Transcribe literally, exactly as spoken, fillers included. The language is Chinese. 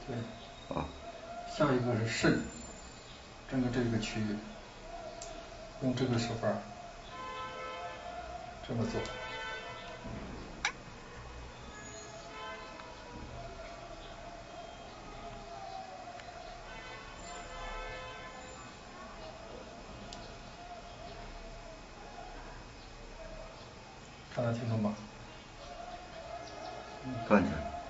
对。 啊。 下一个是肾，整个这个区域，用这个手法这么做。看得清楚吗？ 看见了。